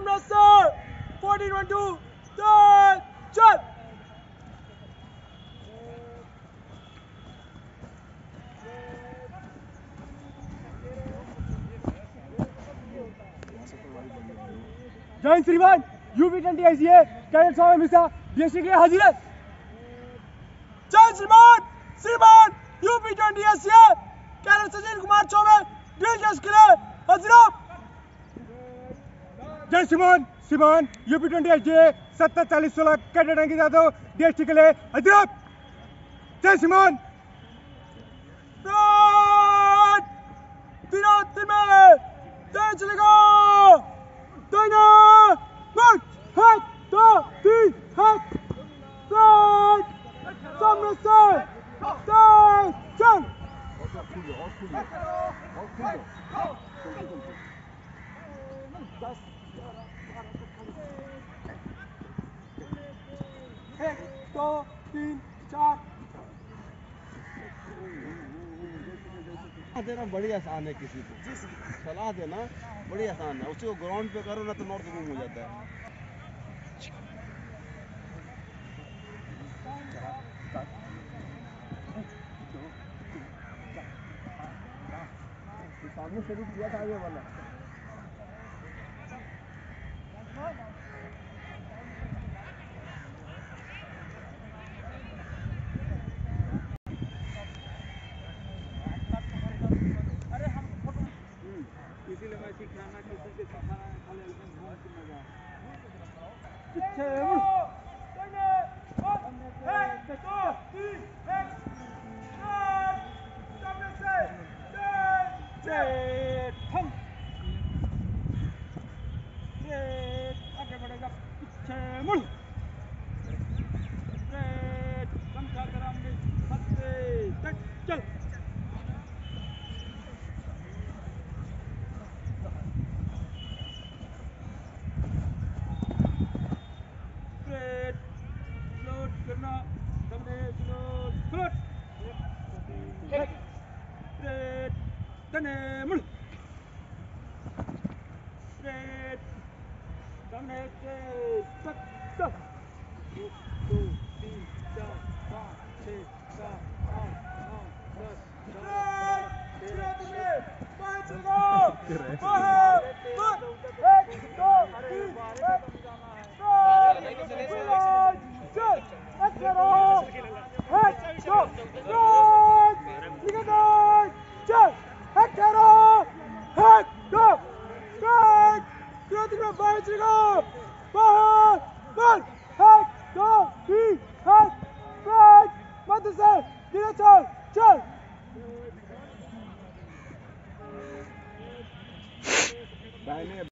सामने से 14-1-2 चल जय श्रीमान UP20 ICA cadet Swami Mishra DSC के लिए हाजिर है। जय श्रीमान UP20 ICA cadet Sachin Kumar Chaubey drill test के लिए हाजिर हो। जय श्रीमान UP20 ICA 704016 cadet Ankit Yadav DSC के लिए हाजिर हो। जय श्रीमान तीन में तेज चलेगा दाहिना गुड हाथ दो तीन हाथ सामने से चल एक दो तीन चार देना बड़ी आसान है, किसी को सलाह देना बड़ी आसान है, उसी को ग्राउंड पे करो ना तो नॉर्थ गुम हो जाता है। सामने शुरू किया था आगे वाला इसीलिए मैं सिखाना किसी के सिखाना है खाली घूम के मजा आगे बढ़ेगा पीछे मुड़ चल करना सामने फ्लोट तने मुड़ सामने से 1 2 3 4 5 6 7 चल